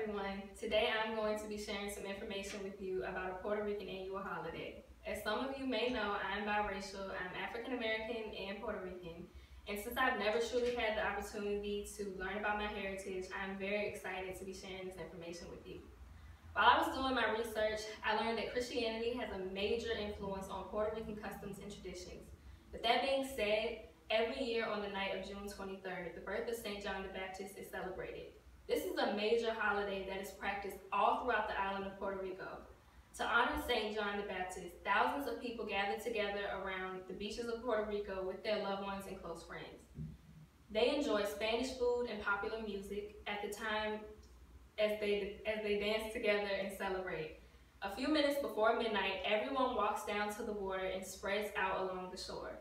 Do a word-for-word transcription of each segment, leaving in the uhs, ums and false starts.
everyone. Today I'm going to be sharing some information with you about a Puerto Rican annual holiday. As some of you may know, I'm biracial, I'm African American and Puerto Rican, and since I've never truly had the opportunity to learn about my heritage, I'm very excited to be sharing this information with you. While I was doing my research, I learned that Christianity has a major influence on Puerto Rican customs and traditions. With that being said, every year on the night of June twenty-third, the birth of Saint John the Baptist is celebrated. This is a major holiday that is practiced all throughout the island of Puerto Rico. To honor Saint John the Baptist, thousands of people gather together around the beaches of Puerto Rico with their loved ones and close friends. They enjoy Spanish food and popular music at the time as they, as they dance together and celebrate. A few minutes before midnight, everyone walks down to the water and spreads out along the shore.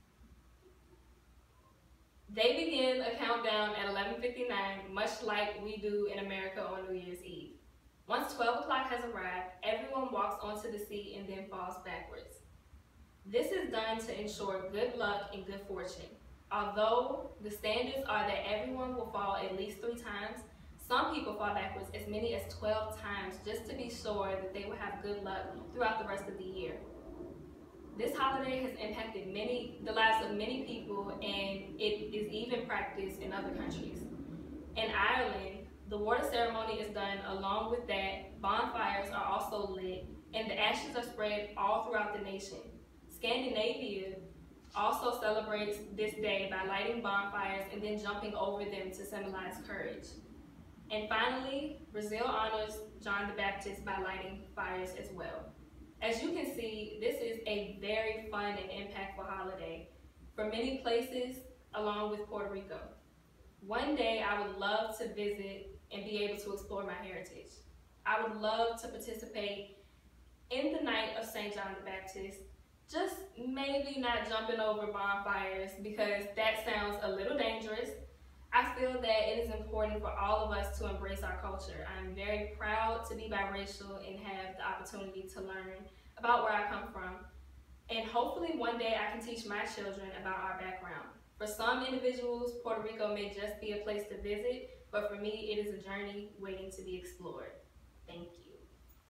They begin a countdown at eleven fifty-nine, much like we do in America on New Year's Eve. Once twelve o'clock has arrived, everyone walks onto the sea and then falls backwards. This is done to ensure good luck and good fortune. Although the standards are that everyone will fall at least three times, some people fall backwards as many as twelve times just to be sure that they will have good luck throughout the rest of the year. This holiday has impacted many, the lives of many people, and it is even practiced in other countries. In Ireland, the water ceremony is done. Along with that, bonfires are also lit, and the ashes are spread all throughout the nation. Scandinavia also celebrates this day by lighting bonfires and then jumping over them to symbolize courage. And finally, Brazil honors John the Baptist by lighting fires as well. As you can see, this is a very fun and impactful holiday for many places along with Puerto Rico. One day I would love to visit and be able to explore my heritage. I would love to participate in the night of Saint John the Baptist, just maybe not jumping over bonfires because that sounds a little dangerous. I feel that it is important for all of us to embrace our culture. I'm very proud to be biracial and have the opportunity to learn about where I come from. And hopefully one day I can teach my children about our background. For some individuals, Puerto Rico may just be a place to visit, but for me, it is a journey waiting to be explored. Thank you.